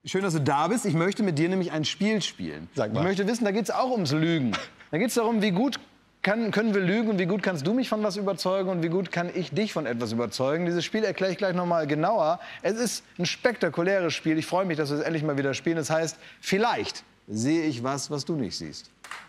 Schön, dass du da bist. Ich möchte mit dir nämlich ein Spiel spielen. Sag mal. Ich möchte wissen, da geht es auch ums Lügen. Da geht es darum, wie gut können wir lügen und wie gut kannst du mich von was überzeugen und wie gut kann ich dich von etwas überzeugen. Dieses Spiel erkläre ich gleich noch mal genauer. Es ist ein spektakuläres Spiel. Ich freue mich, dass wir es endlich mal wieder spielen. Das heißt, vielleicht sehe ich was, was du nicht siehst.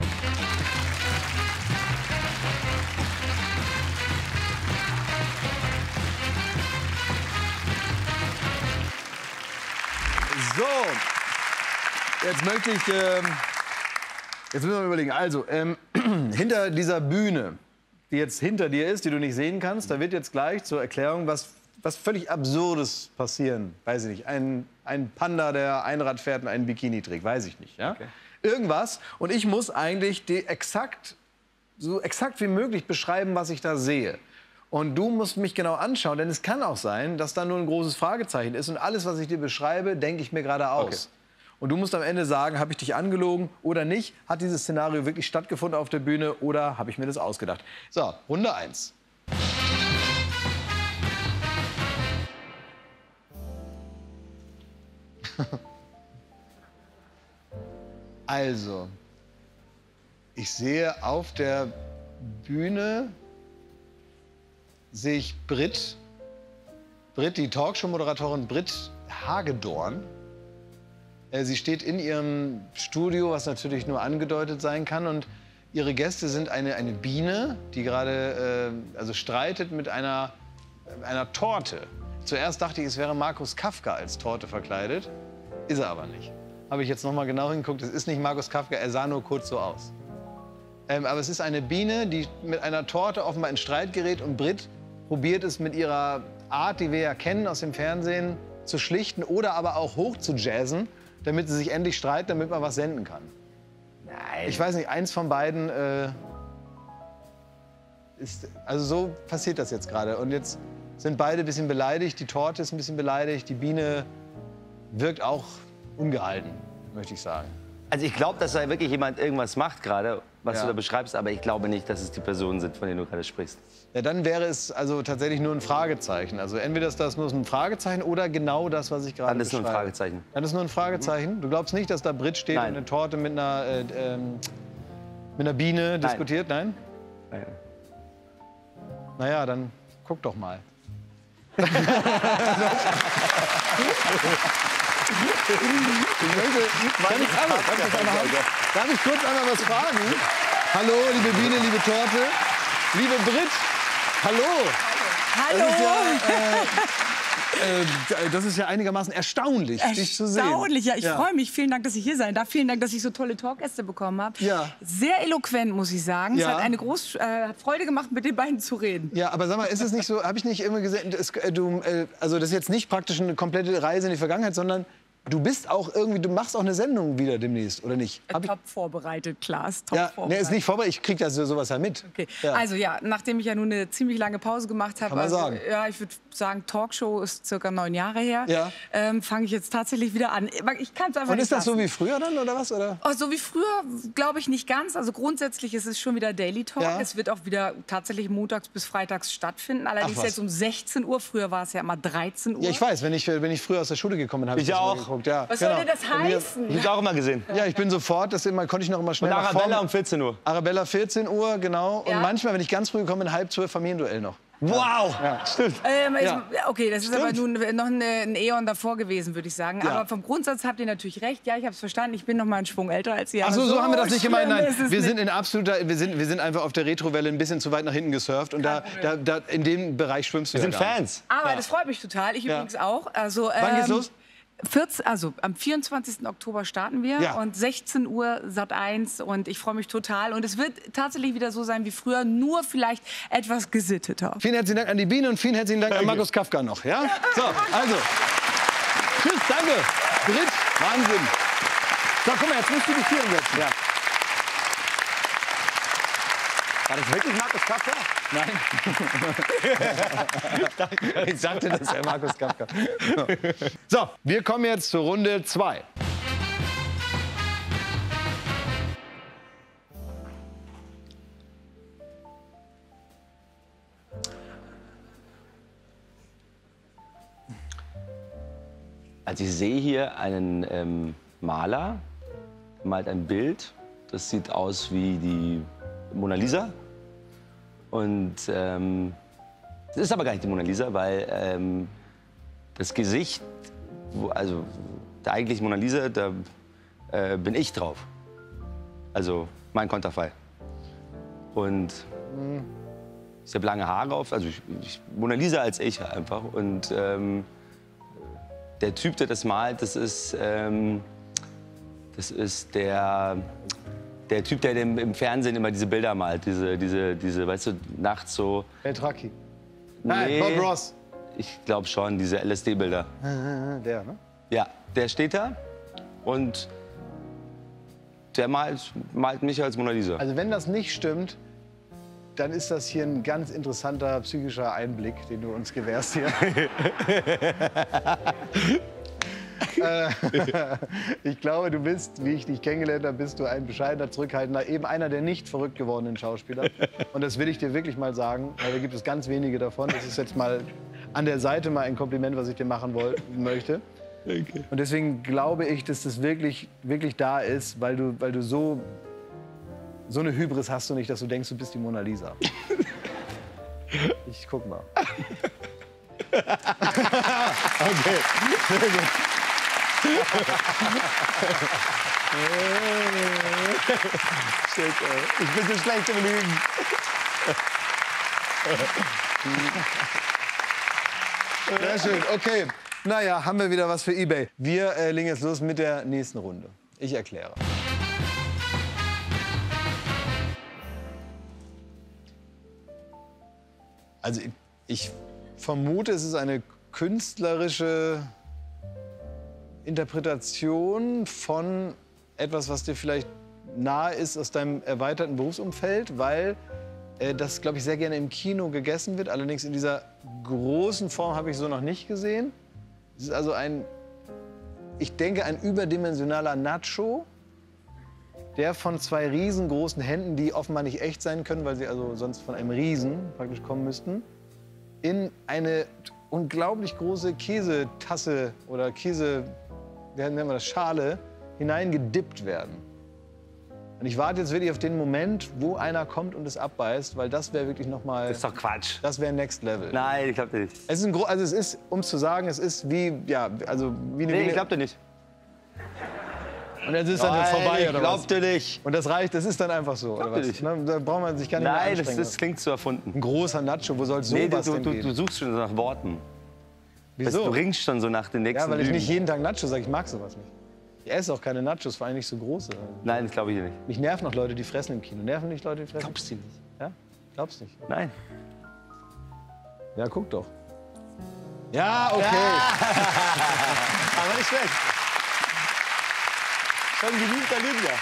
So, jetzt möchte ich, jetzt müssen wir mal überlegen. Also, hinter dieser Bühne, die jetzt hinter dir ist, die du nicht sehen kannst, da wird jetzt gleich zur Erklärung was völlig Absurdes passieren. Weiß ich nicht, ein Panda, der Einrad fährt und einen Bikini trägt, weiß ich nicht. Ja? Okay. Irgendwas. Und ich muss eigentlich so exakt wie möglich beschreiben, was ich da sehe. Und du musst mich genau anschauen, denn es kann auch sein, dass da nur ein großes Fragezeichen ist. Und alles, was ich dir beschreibe, denke ich mir gerade aus. Okay. Und du musst am Ende sagen, habe ich dich angelogen oder nicht? Hat dieses Szenario wirklich stattgefunden auf der Bühne oder habe ich mir das ausgedacht? So, Runde 1. Also, ich sehe auf der Bühne sehe ich Brit, die Talkshow-Moderatorin Brit Hagedorn. Sie steht in ihrem Studio, was natürlich nur angedeutet sein kann. Und ihre Gäste sind eine Biene, die gerade streitet mit einer Torte. Zuerst dachte ich, es wäre Markus Kafka als Torte verkleidet. Ist er aber nicht. Habe ich jetzt noch mal genau hingeguckt. Es ist nicht Markus Kafka, er sah nur kurz so aus. Aber es ist eine Biene, die mit einer Torte offenbar in Streit gerät. Und Brit probiert es mit ihrer Art, die wir ja kennen aus dem Fernsehen, zu schlichten oder aber auch hoch zu jazzen, damit sie sich endlich streiten, damit man was senden kann. Nein. Ich weiß nicht, eins von beiden also so passiert das jetzt gerade. Und jetzt sind beide ein bisschen beleidigt. Die Torte ist ein bisschen beleidigt. Die Biene wirkt auch ungehalten, möchte ich sagen. Also ich glaube, dass da wirklich jemand irgendwas macht gerade, was du da beschreibst, aber ich glaube nicht, dass es die Personen sind, von denen du gerade sprichst. Ja, dann wäre es also tatsächlich nur ein Fragezeichen. Also entweder ist das nur ein Fragezeichen oder genau das, was ich gerade beschreibe. Dann ist nur ein Fragezeichen. Dann ist nur ein Fragezeichen? Du glaubst nicht, dass da Brit steht und eine Torte mit einer Biene diskutiert? Nein? Nein. Naja, dann guck doch mal. Darf ich kurz einmal was fragen? Hallo, liebe Biene, liebe Torte, liebe Brit, hallo. Hallo. Das ist ja einigermaßen erstaunlich, dich zu sehen. Erstaunlich, ja. Ich freue mich. Vielen Dank, dass ich hier sein darf. Vielen Dank, dass ich so tolle Talkgäste bekommen habe. Ja. Sehr eloquent, muss ich sagen. Ja. Es hat eine hat Freude gemacht, mit den beiden zu reden. Ja, aber sag mal, ist es nicht so, habe ich nicht immer gesehen, also das ist jetzt nicht praktisch eine komplette Reise in die Vergangenheit, sondern du bist auch irgendwie, du machst auch eine Sendung wieder demnächst, oder nicht? Top vorbereitet, Klaas. Top vorbereitet. Nee, ist nicht vorbereitet, ich krieg das sowas ja mit. Okay. Ja. Also ja, nachdem ich ja nun eine ziemlich lange Pause gemacht habe, also, sagen. ja, ich würde sagen, Talkshow ist circa 9 Jahre her, ja. Fange ich jetzt tatsächlich wieder an. Ich kann's einfach Und nicht ist das lassen. so wie früher dann, oder was? Oder? Oh, so wie früher glaube ich nicht ganz. Also grundsätzlich ist es schon wieder Daily Talk. Ja. Es wird auch wieder tatsächlich montags bis freitags stattfinden. Allerdings jetzt um 16 Uhr. Früher war es ja immer 13 Uhr. Ja, ich weiß, wenn ich früher aus der Schule gekommen bin, habe ich das auch. mal geguckt. Ja, Was soll denn das heißen? Ich auch immer gesehen. Ja, ich bin sofort, konnte ich noch immer schnell Und nach Arabella vorne. um 14 Uhr. Arabella 14 Uhr, genau. Ja. Und manchmal, wenn ich ganz früh gekommen bin, 11:30 Familienduell noch. Wow! Ja, stimmt. Okay, das ist Stimmt. aber nun noch ein Äon davor gewesen, würde ich sagen. Ja. Aber vom Grundsatz habt ihr natürlich recht. Ja, ich habe es verstanden. Ich bin noch mal einen Schwung älter als ihr. Ach so, so haben wir das nicht gemeint. Nein, wir sind sind einfach auf der Retrowelle ein bisschen zu weit nach hinten gesurft. Und in dem Bereich schwimmst du. Wir sind ja gar nicht. Fans. Aber das freut mich total. Ich übrigens auch. Also, Wann geht's los? Am 24. Oktober starten wir und 16 Uhr Sat.1 und ich freue mich total. Und es wird tatsächlich wieder so sein wie früher, nur vielleicht etwas gesitteter. Vielen herzlichen Dank an die Biene und vielen herzlichen Dank an Markus Kafka noch. Ja? So, also. Tschüss, danke. Brit, Wahnsinn. So, guck mal, jetzt musst du dich hier hinsetzen. Ja. War das wirklich Markus Kafka? Nein. Ich sagte, das ist Markus Kafka. So, wir kommen jetzt zur Runde 2. Also ich sehe hier einen Maler, der malt ein Bild, das sieht aus wie die Mona Lisa. Und es ist aber gar nicht die Mona Lisa, weil das Gesicht, also der eigentliche Mona Lisa, da bin ich drauf. Also mein Konterfei. Und ich habe lange Haare auf, also Mona Lisa als ich einfach. Und der Typ, der das malt, das ist der Typ, der im Fernsehen immer diese Bilder malt, diese, weißt du, nachts so. Beltraki. Nee, Bob Ross. Ich glaube schon, diese LSD-Bilder. Der, ne? Ja, der steht da und der malt mich als Mona Lisa. Also wenn das nicht stimmt, dann ist das hier ein ganz interessanter psychischer Einblick, den du uns gewährst hier. Ich glaube, du bist, wie ich dich kennengelernt habe, bist du ein bescheidener, zurückhaltender, eben einer der nicht verrückt gewordenen Schauspieler. Und das will ich dir wirklich mal sagen, weil da gibt es ganz wenige davon. Das ist jetzt mal an der Seite mal ein Kompliment, was ich dir machen möchte. Okay. Und deswegen glaube ich, dass das wirklich da ist, weil du so eine Hybris hast du nicht, dass du denkst, du bist die Mona Lisa. Ich guck mal. Okay, sehr gut. Shit, ey. Ich bin so schlecht im Lügen. Sehr schön, okay. Naja, haben wir wieder was für eBay. Wir legen jetzt los mit der nächsten Runde. Ich erkläre. Also ich vermute, es ist eine künstlerische Interpretation von etwas, was dir vielleicht nahe ist aus deinem erweiterten Berufsumfeld, weil das, glaube ich, sehr gerne im Kino gegessen wird. Allerdings in dieser großen Form habe ich so noch nicht gesehen. Es ist also ich denke, ein überdimensionaler Nacho, der von zwei riesengroßen Händen, die offenbar nicht echt sein können, weil sie also sonst von einem Riesen praktisch kommen müssten, in eine unglaublich große Käsetasse oder wie nennen wir das, Schale hineingedippt werden. Und ich warte jetzt wirklich auf den Moment, wo einer kommt und es abbeißt, weil das wäre wirklich noch mal. Das ist doch Quatsch. Das wäre Next Level. Nein, ich glaube nicht. Es ist, um es zu sagen, es ist wie, ja, also wie eine. Nee, ich glaube nicht. Und es ist dann vorbei, oder was? Ich glaub dir nicht. Und das reicht, das ist dann einfach so, oder was? Ne, da braucht man sich gar nicht mehr anstrengen. Nein, das klingt so erfunden. Ein großer Nacho, wo soll sowas denn gehen? Du suchst schon nach Worten. Wieso? Du ringst schon so nach den nächsten Ja, weil ich Lügen. nicht jeden Tag Nacho sage, ich mag sowas nicht. Ich esse auch keine Nachos, vor allem nicht so große. Nein, das glaube ich nicht. Mich nerven noch Leute, die fressen im Kino. Nerven nicht Leute, die fressen? Glaubst du nicht? Ja? Glaubst du nicht? Nein. Ja, guck doch. Ja, okay. Ja. Aber nicht schlecht. Schon geübter Lügner.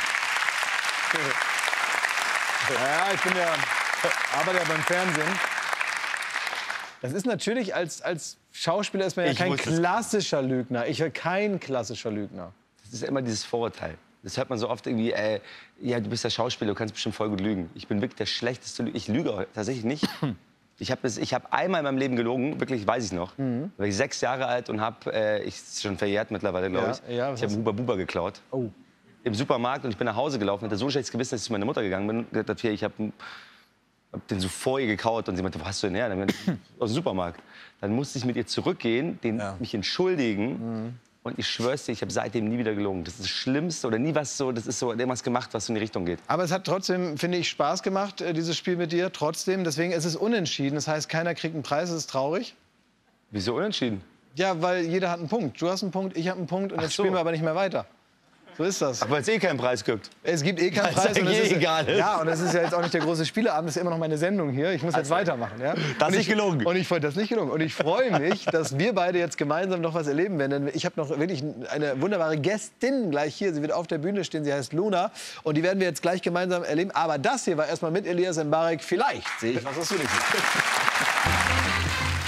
Ja, ich bin arbeite ja beim Fernsehen. Das ist natürlich, als Schauspieler ist man ja kein klassischer Lügner. Ich höre kein klassischer Lügner. Das ist immer dieses Vorurteil. Das hört man so oft irgendwie, ja, du bist der Schauspieler, du kannst bestimmt voll gut lügen. Ich bin wirklich der schlechteste Lügner. Ich lüge auch tatsächlich nicht. Ich hab einmal in meinem Leben gelogen, wirklich, weiß ich noch. Da war ich 6 Jahre alt und ist schon verjährt mittlerweile, glaube ich. Ja, ich habe einen Huba Buba geklaut. Oh. Im Supermarkt, und ich bin nach Hause gelaufen, hatte so ein schlechtes Gewissen, dass ich zu meiner Mutter gegangen bin. Und gesagt, hier, ich habe den so vor ihr gekaut, und sie meinte, wo hast du denn her? Dann aus dem Supermarkt. Dann musste ich mit ihr zurückgehen, mich entschuldigen. Und ich schwör's dir, ich habe seitdem nie wieder gelogen. Das ist das Schlimmste oder nie was so, das ist so irgendwas gemacht, was so in die Richtung geht. Aber es hat trotzdem, finde ich, Spaß gemacht, dieses Spiel mit dir. Trotzdem, deswegen ist es unentschieden. Das heißt, keiner kriegt einen Preis, das ist traurig. Wieso unentschieden? Ja, weil jeder hat einen Punkt. Du hast einen Punkt, ich habe einen Punkt, und jetzt spielen wir aber nicht mehr weiter. So ist das. Aber weil es eh keinen Preis gibt. Es gibt eh keinen Preis. Und es ist egal. Ja, und das ist ja jetzt auch nicht der große Spieleabend, das ist ja immer noch meine Sendung hier. Ich muss jetzt weitermachen. Ja? Das ist nicht gelungen. Das ist nicht gelungen. Und ich freue mich, dass wir beide jetzt gemeinsam noch was erleben werden. Denn ich habe noch wirklich eine wunderbare Gästin gleich hier. Sie wird auf der Bühne stehen, sie heißt Luna. Und die werden wir jetzt gleich gemeinsam erleben. Aber das hier war erstmal mit Elias Mbarek. Vielleicht sehe ich was, was du nicht siehst.